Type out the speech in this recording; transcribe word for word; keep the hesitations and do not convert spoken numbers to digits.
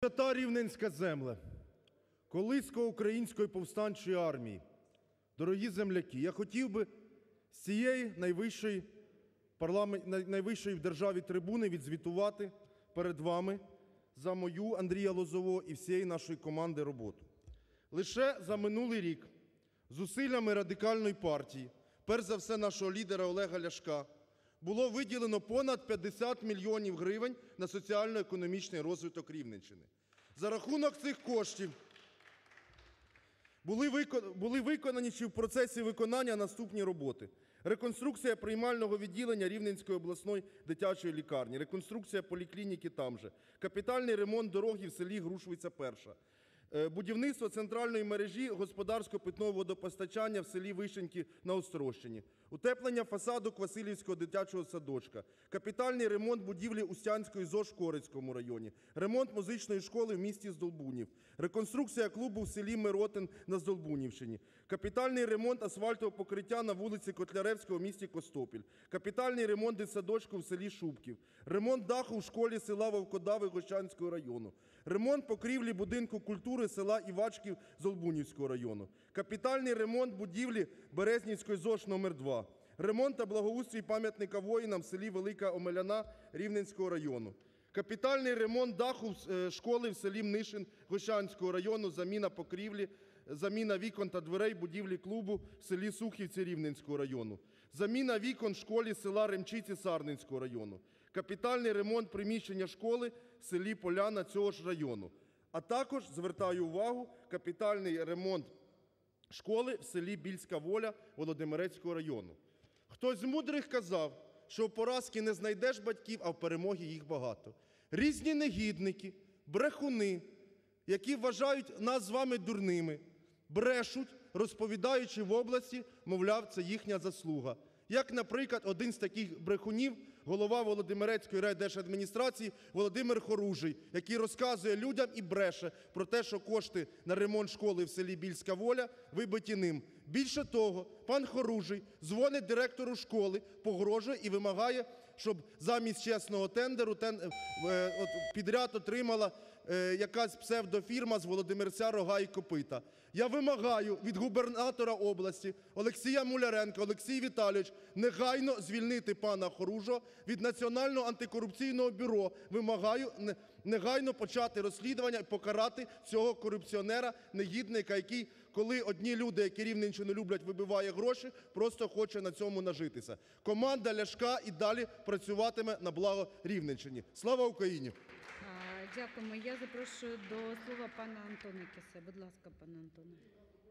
Свята Рівненська земле, колиска Української повстанчої армії, дорогі земляки, я хотів би з цієї найвищої, парламент, найвищої в державі трибуни відзвітувати перед вами за мою, Андрія Лозового і всієї нашої команди роботу. Лише за минулий рік зусиллями Радикальної партії, перш за все нашого лідера Олега Ляшка, було виділено понад п'ятдесят мільйонів гривень на соціально-економічний розвиток Рівненщини. За рахунок цих коштів були виконані, були виконані чи в процесі виконання наступні роботи. Реконструкція приймального відділення Рівненської обласної дитячої лікарні, реконструкція поліклініки там же, капітальний ремонт дороги в селі Грушвиця-Перша, будівництво центральної мережі господарського питного водопостачання в селі Вишеньки на Острощині, утеплення фасаду Квасилівського дитячого садочка, капітальний ремонт будівлі Устянської ЗОЖ в Корецькому районі, ремонт музичної школи в місті Здолбунів, реконструкція клубу в селі Миротин на Здолбунівщині, капітальний ремонт асфальтового покриття на вулиці Котляревського в місті Костопіль, капітальний ремонт дитсадочку в селі Шубків, ремонт даху в школі села Вовкодави Гощанського району, ремонт покрівлі будинку культури села Івачків Здолбунівського району, капітальний ремонт будівлі Березнівської ЗОЖ номер два, ремонт та благоустрій пам'ятника воїнам в селі Велика Омеляна Рівненського району, капітальний ремонт даху школи в селі Мнишин Гощанського району, заміна покрівлі, заміна вікон та дверей будівлі клубу в селі Сухівці Рівненського району, заміна вікон в школі села Ремчиці Сарненського району, капітальний ремонт приміщення школи в селі Поляна цього ж району. А також, звертаю увагу, капітальний ремонт школи в селі Більська Воля Володимирецького району. Хтось з мудрих казав, що в поразки не знайдеш батьків, а в перемогі їх багато. Різні негідники, брехуни, які вважають нас з вами дурними, брешуть, розповідаючи в області, мовляв, це їхня заслуга. Як, наприклад, один з таких брехунів, голова Володимирецької райдержадміністрації Володимир Хоружий, який розказує людям і бреше про те, що кошти на ремонт школи в селі Більська Воля вибиті ним. Більше того, пан Хоружий дзвонить директору школи, погрожує і вимагає, щоб замість чесного тендеру тен, е, от, підряд отримала е, якась псевдофірма з Володимирця Рога і Копита. Я вимагаю від губернатора області Олексія Муляренка, Олексій Віталійович, негайно звільнити пана Хоружого від Національного антикорупційного бюро. Вимагаю негайно почати розслідування і покарати цього корупціонера, негідника, який, коли одні люди, які Рівненщину люблять, вибиває гроші, просто хоче на цьому нажитися. Команда Ляшка і далі працюватиме на благо Рівненщині. Слава Україні! Дякуємо. Я запрошую до слова пана Антона Кіссе. Будь ласка, пане Антоне.